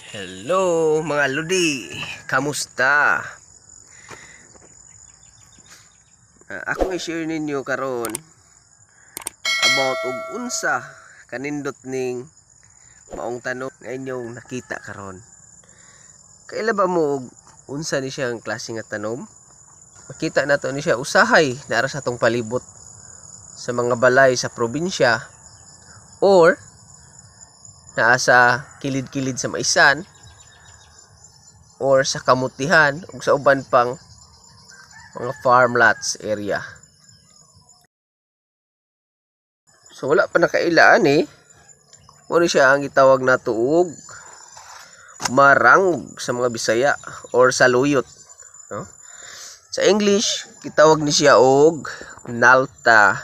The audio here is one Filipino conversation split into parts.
Hello mga ludi, kamusta? Ako i-share ninyo karon about og unsa kanindot ning maong tanom nga inyong nakita karon. Kaila ba mo og unsa ni siyang klase nga tanom? Makita nato ni siya usahay na ara sa atong palibot sa mga balay sa probinsya or naa sa kilid-kilid sa maisan or sa kamutihan ug sa uban pang mga farm lots area. So wala pa nakailaan mo siya ang gitawag nato og marang sa mga Bisaya or saluyot, no? Sa English gitawag ni siya og nalta.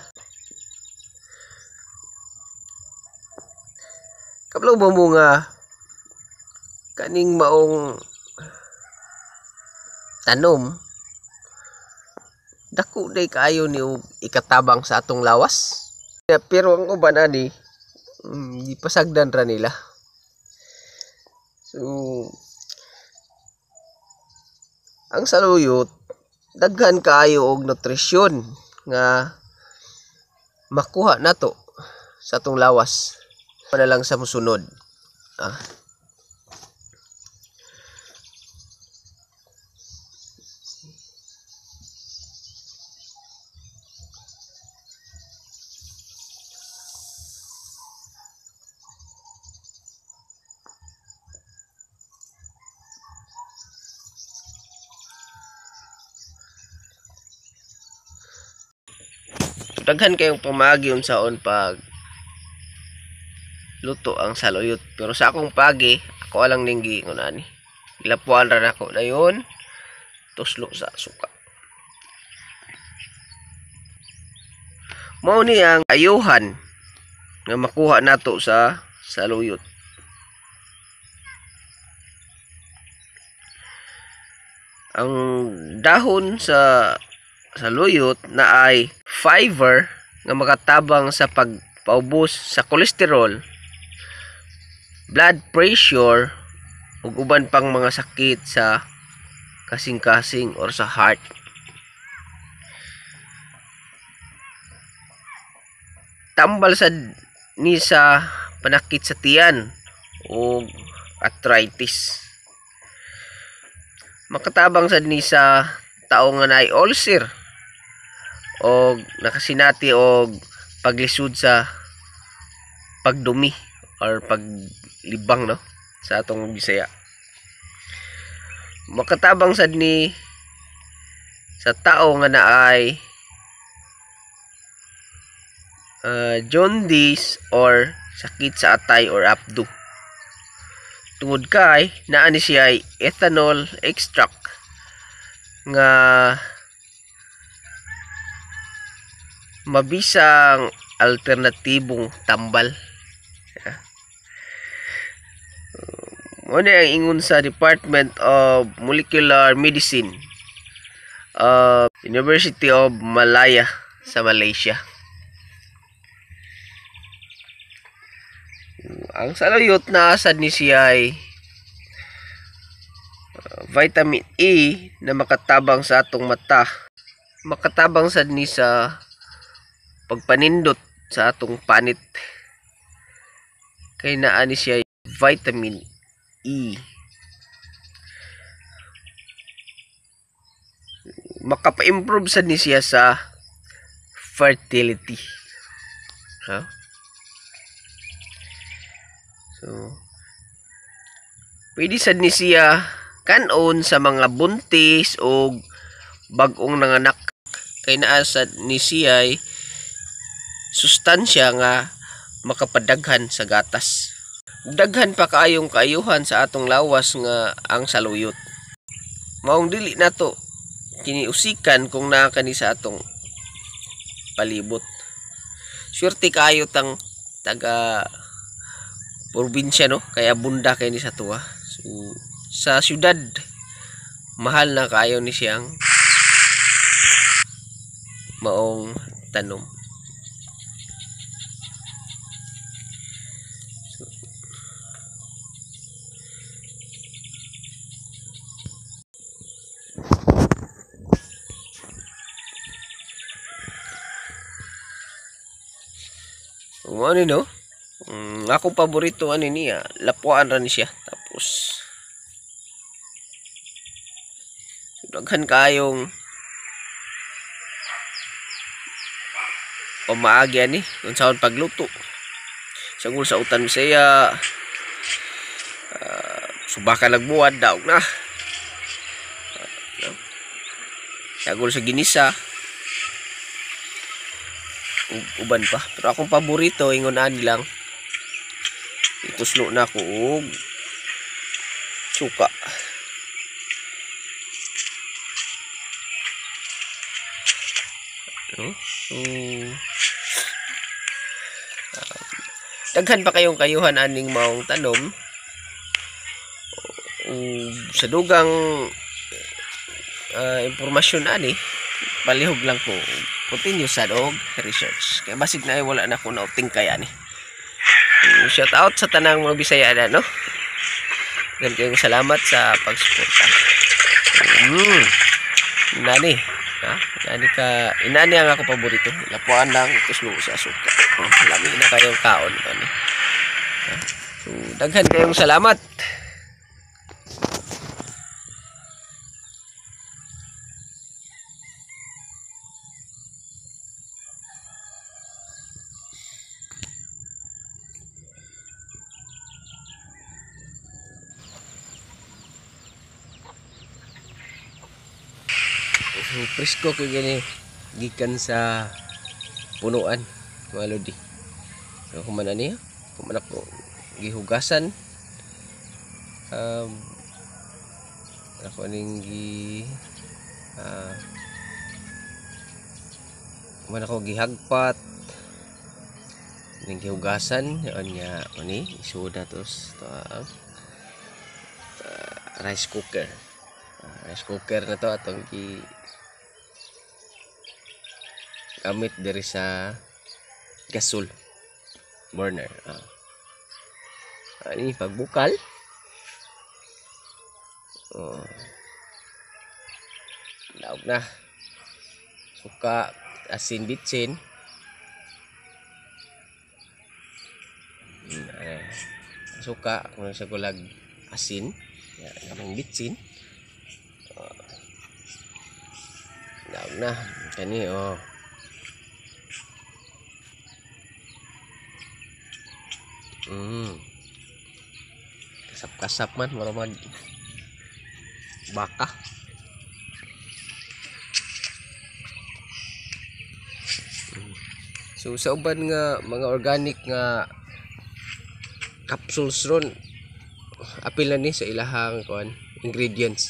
Kablaw ba mo nga kaning maong tanom dako day kaayo ni ikatabang sa atong lawas, pero ang uban ani gipasagdan ra nila. So ang saluyot daghan kaayo og nutrisyon nga makuha nato sa atong lawas na lang sa musunod. Daghan kayong pamagi unsaon pag luto ang saluyot, pero sa akong pagi ako alang ninggi ngunani ilapuan ra nako na yon tuslo sa suka. Mao ni ang ayuhan nga makuha nato sa saluyot. Ang dahon sa saluyot na ay fiber nga makatabang sa pagpaubos sa kolesterol, blood pressure ug uban pang mga sakit sa kasing-kasing or sa heart. Tambal ni sa panakit sa tiyan o arthritis. Makatabang sad ni sa tao nga naay ulcer o nakasinati og paglisod sa pagdumi or paglibang, no, sa atong Bisaya. Makatabang sad ni sa tao nga naay jaundice or sakit sa atay or abdo. Tungod kay naa ni siya ethanol extract nga mabisang alternatibong tambal. Muna ang ingon sa Department of Molecular Medicine University of Malaya sa Malaysia. Ang saluyot na asad ni siya ay vitamin E na makatabang sa atong mata. Makatabang sad ni sa pagpanindot sa atong panit. Kay naa ni siya vitamin E. Makapa-improve sad ni siya sa fertility. So pwede sad ni siya kanon sa mga buntis o bag-ong nanganak. Kay naa sad ni siya ay sustansya nga makapadaghan sa gatas. Daghan pa kaayong kaayuhan sa atong lawas nga ang saluyot. Maong dili nato kiniusikan kung naa kani sa atong palibot. Swerte kaayo tang taga probinsya, no, kaya bunda kay ni sa tuwa. So sa syudad mahal na kaayo ni siyang maong tanom. Kung ano no? Akong paborito ano niya, lapuan ra ni siya. Tapos daghan kayong pamaagi ani unsaon pagluto. Sagol sa utan Bisaya, subakan nagbuwad daog na. Sagol sa ginisa, uban pa. Pero akong paborito ingon ani lang, ituslo na ko og suka. So, daghan pa kayong kayuhan aning maong tanom. Sa dugang impormasyon ani, palihog lang ko continue sad og research. Kaya basig na ay wala na ko na tingkay ani. Shout out sa tanang mga Bisaya na, no? Dahil kayong salamat sa pagsuporta. Nani, ha? Inani ang ako paborito. Lapuan lang, tuslo sa suka. Lami na kayong kaon. Ano? So, daghan kayong salamat. So, presko ko gani gikan sa punuan mga lodi. So kuman ani, kuman ako gihugasan. Ako ning kuman ako gihagpat ning gihugasan nya ani isuda tos to rice cooker. Rice cooker na to atong gamit diri sa gasol burner. Ini pagbukal. Daog na. Suka, asin, bitsin. Suka, kung sa gulag asin, gamang bitsin. Daog na. Kani kasap-kasap man marama baka. So sa uban nga mga organic nga capsules ron, apil na ni sa ilahang ingredients.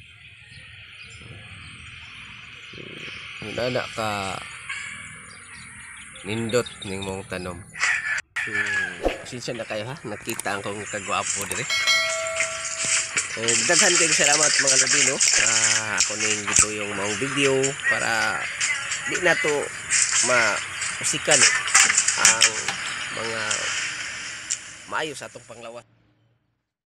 Nana ka nindot ning mong tanom. So, sinsya na kayo ha, nakita ang kong kagwapo dire. O daghan kayong salamat mga ladino. Ako ning dito yung maong video para di na to mausikan ang mga maayo sa atong panglawas.